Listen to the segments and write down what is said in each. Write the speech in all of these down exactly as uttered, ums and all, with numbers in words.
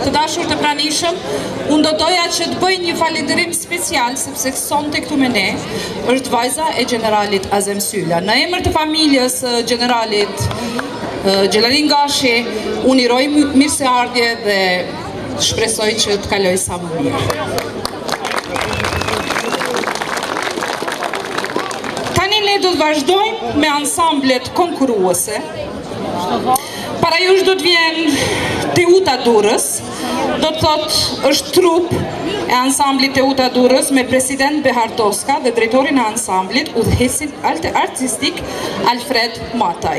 të dashur të pranishëm, unë do doja që të bëj një falënderim special, sepse sonte këtu me ne është vajza e generalit Azem Sylla. Në emër të familjes generalit Gjelalin Gashi, unë i roj mirëseardhje dhe shpresoj që të kaloj sa më mirë. Tani ne do të vazhdojmë me ansamblet konkuruese. Para jush do të vjen Teuta Durrës, do të thot është trup e ansamblit Teuta Durrës me president Behartovska dhe drejtorin e ansamblit udhëheqësin artistik Alfred Mataj.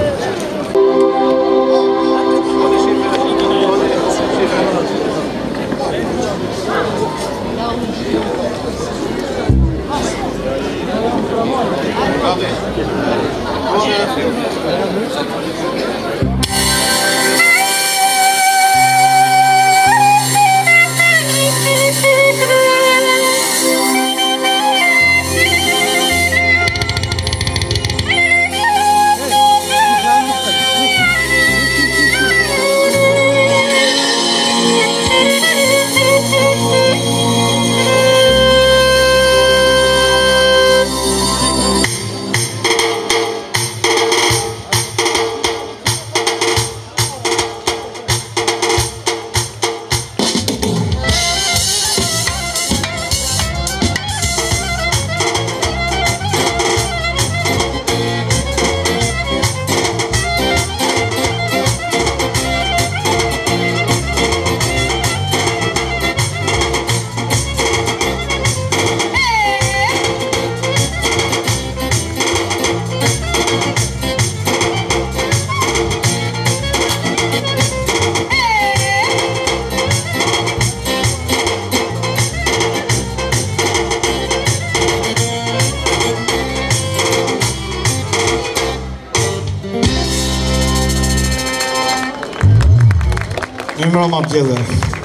Emra Mabdjelle.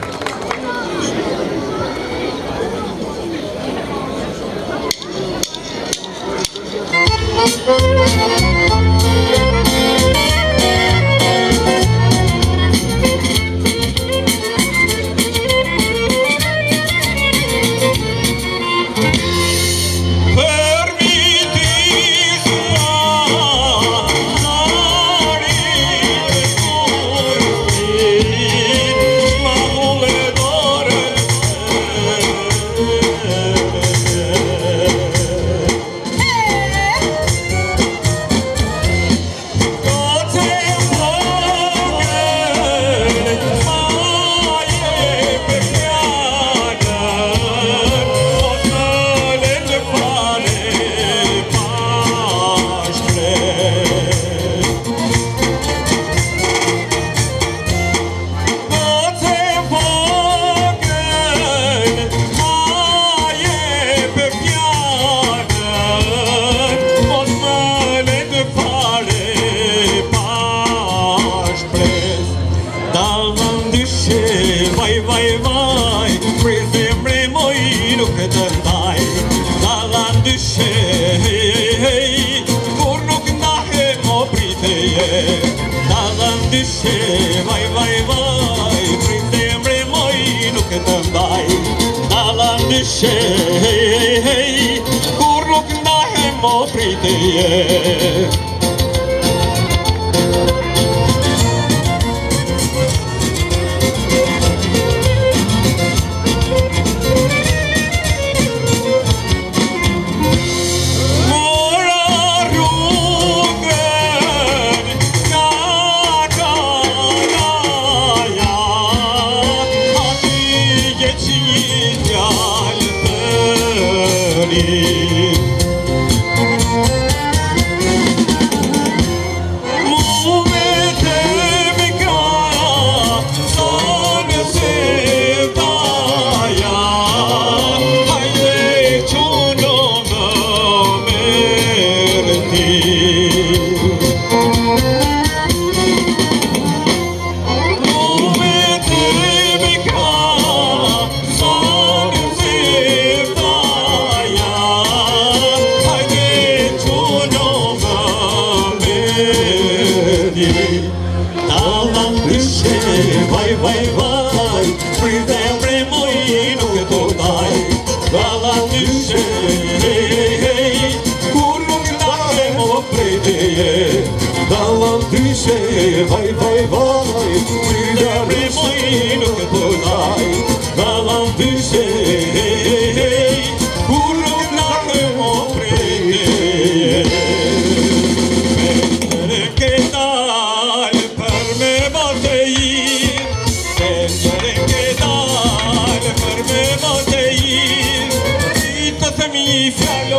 Kur nuk ndahem o pritje.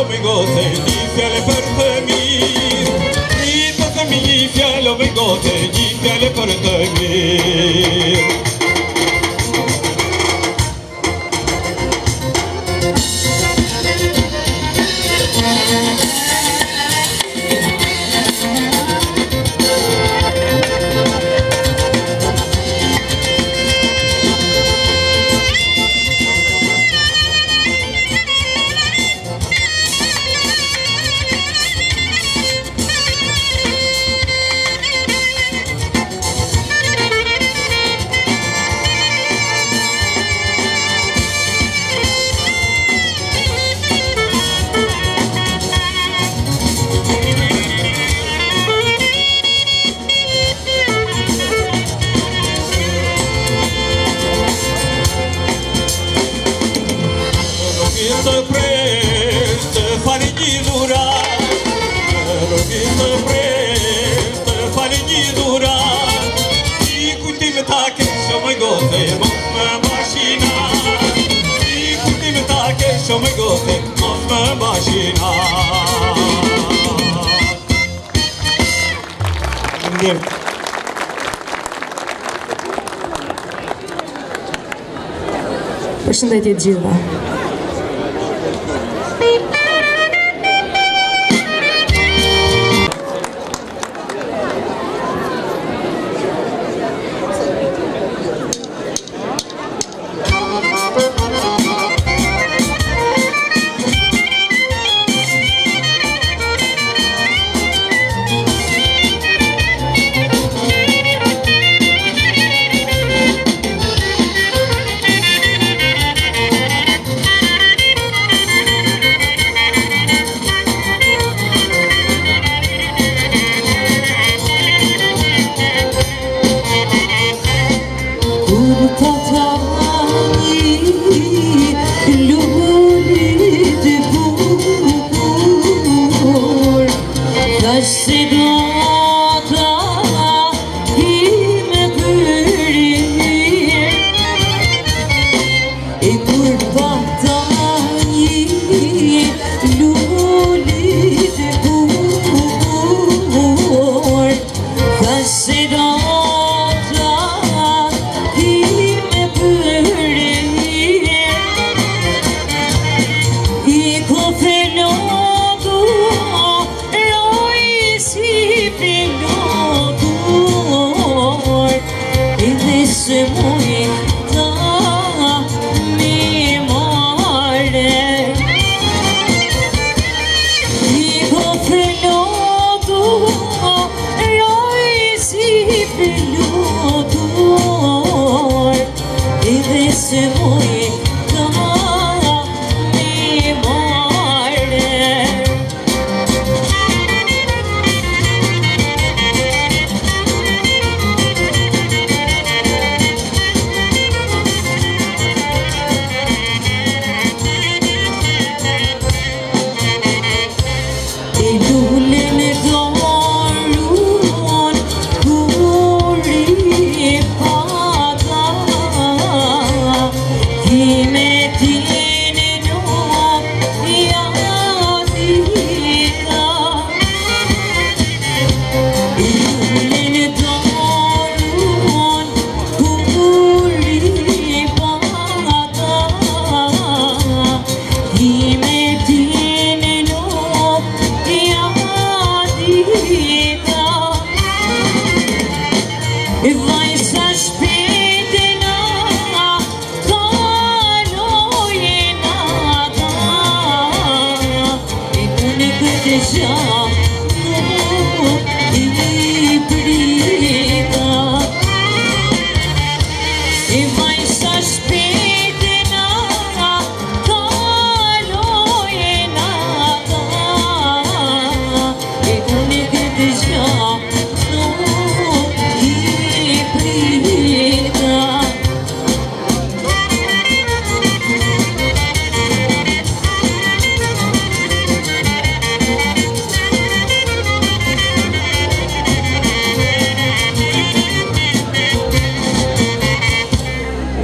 fjallë me gote, një fjallë për të mirë. Rita të mi një fjallë me gote, një fjallë për të mirë. Të pres të fali një dhura, rogin të pres të fali një dhura. I kujtim ta kesho me gote, mos me mashina. I kujtim ta kesho me gote, mos me mashina. Përshëndetje të gjithëve.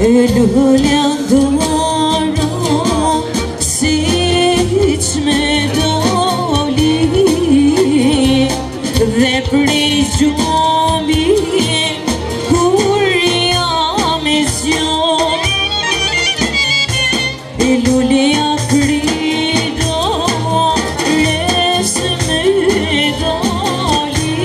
Lulja dora si qme dhe prej gjumi kur jam e zgjom e lulea krido resë me dali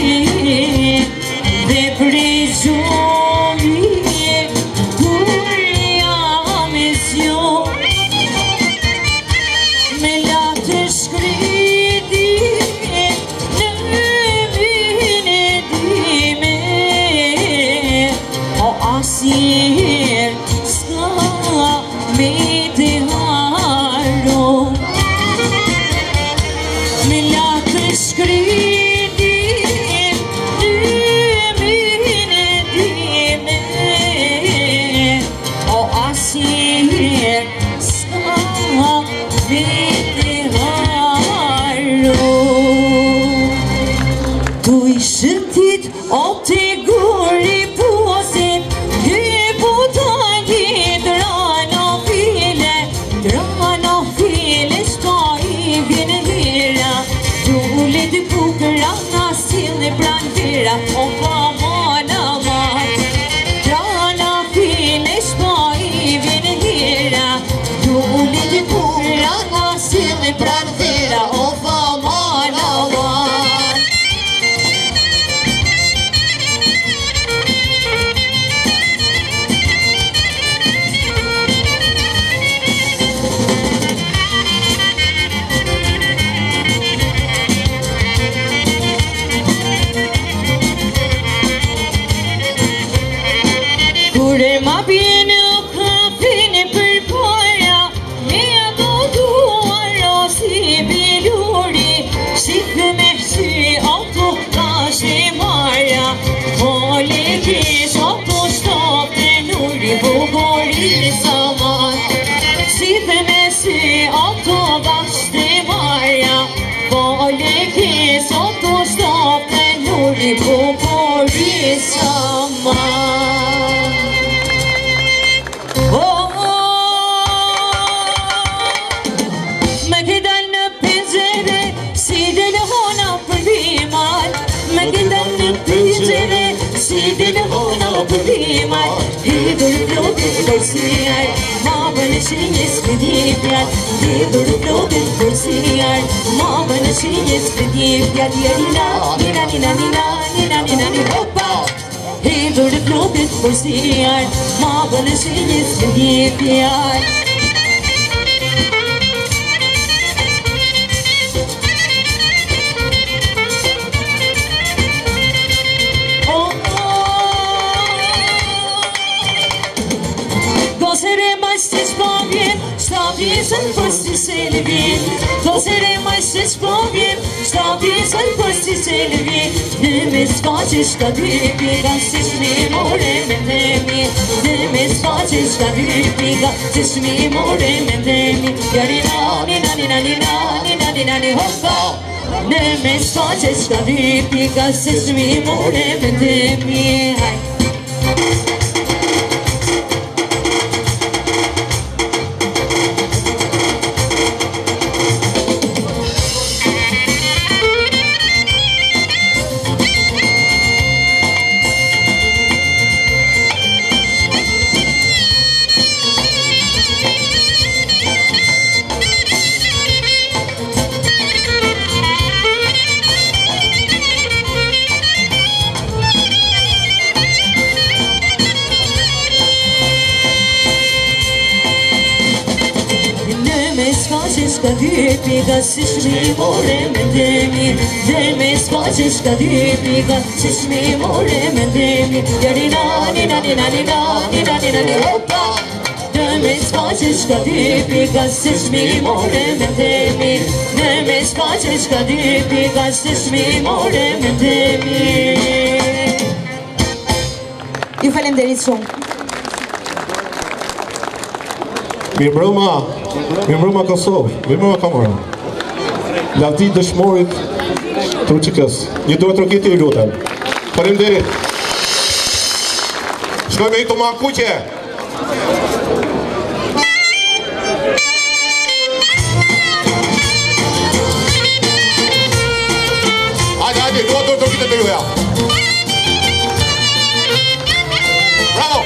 dhe prej gjumi kur jam e zgjom me latë shkriti në mine dime o asjer s'ka me të haro me latë shkriti në mine dime o asjer s'ka me të haro tu i shëtit o të guri pozit dy putanji drana file drana file shta i vjen hera dule dy pukra nga silë pran vera o pa mana mat drana file shta i vjen hera dule dy pukra nga silë pran vera o pa mana mat Kure ma bjene o kafine për para me ato duara si biluri shikë me sy ato kashe marja vole kish ato shtap të nuri bugori saman shikë me sy ato bash të marja vole kish ato shtap të nuri bugori saman me këdal në pëngjere si del hona për vimal me këdal në pëngjere si del hona për vimal hidur flokët për sijar ma bënë shinjes për dipjat hidur flokët për sijar ma bënë shinjes për dipjat nina nina nina nina nina nina nina hoppa hidur flokët për sijar ma bënë shinjes për dipjat Stan posti se le vjen Dosere mai se sprovjen Sta pisan posti se le vjen Në me s'faqe shka dy pika Si shmi more me dhemi Në me s'faqe shka dy pika Si shmi more me dhemi Jarina, nina, nina, nina, nina, nina, nina, hoppa Në me s'faqe shka dy pika Si shmi more me dhemi Haj S'ka dy pika si shmi more me dhemi Dhe me s'faqe s'ka dy pika si shmi more me dhemi Jarina, nina, nina, nina, nina, nina, nina, hoppa Dhe me s'faqe s'ka dy pika si shmi more me dhemi Dhe me s'faqe s'ka dy pika si shmi more me dhemi Ju falenderit shumë Mirë mbrëma, mirë mbrëma Kosovë, mirë mbrëma Kamara. Lavdi dëshmorit Turqikës, një duhet rokiti i lutem. Faleminderit. Shkojme i të ma kuqe. Hajde, hajde. Hajde, dua dorë trokite të juja. Bravo!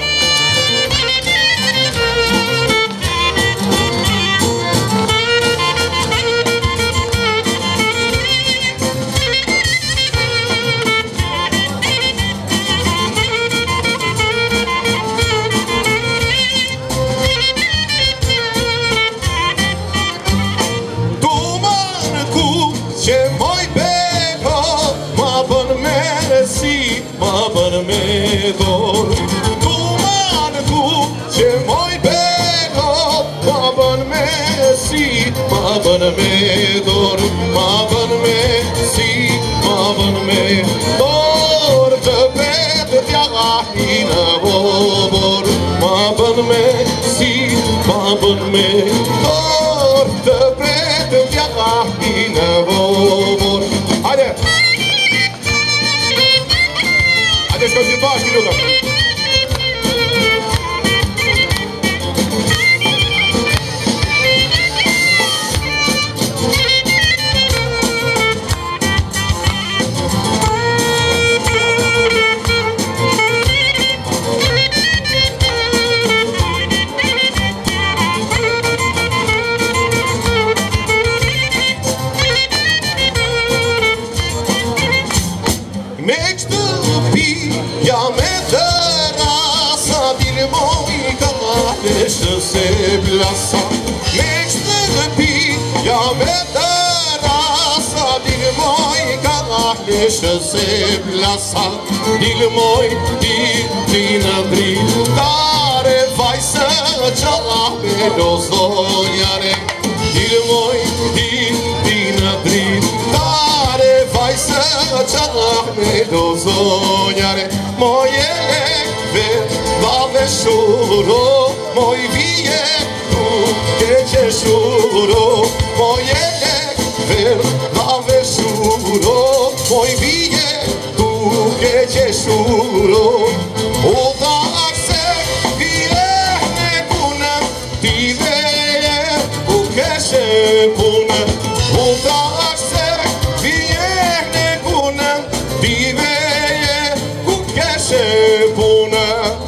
Ma bën me dorë Tu manë ku që moj bego Ma bën me si Ma bën me dorë Ma bën me si Ma bën me dorë Të betë t'jaga i në vobor Ma bën me si Ma bën me dorë Të betë t'jaga i në vobor Hajde! Hajde, shkoj si bashkë minutën. Me këtë pi, ja me të rasa Dile moj ka leshë se blasa Me këtë pi, ja me të rasa Dile moj ka leshë se blasa Dile moj ti ti në dritare Vajse qala me do zonjare Dile moj ti ti në dritare Vajse qala me do zonjare Moje lekve vave shuro Moj vije tu keqe shuro Moje lekve vave shuro Moj vije tu keqe shuro U da se vire ne punë Ti veje u keshe punë U da se vire ne punë Ti veje u keshe punë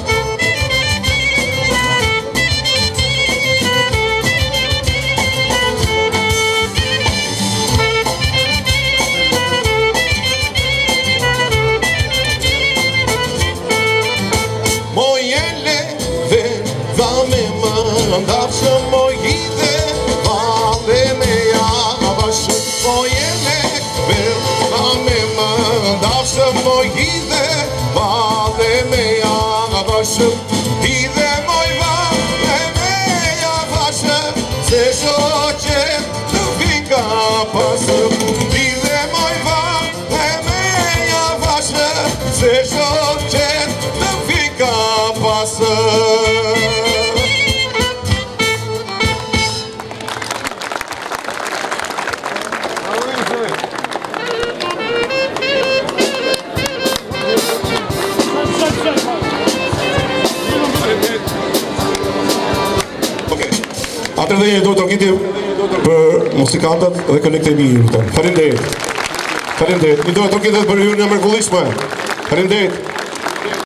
Moje leve dha me mandafshë Moj ide vale me javashë Moje leve dha me mandafshë Moj ide vale me javashë Ide moj vale me javashë Se shoqet të vika pasë Ide moj vale me javashë Se shoqet të vika pasë Atër dhe një do të rokiti për musikantët dhe këllekët e mi. Faleminderit. Faleminderit. Një do të rokiti për ju në mërkullishme. Faleminderit.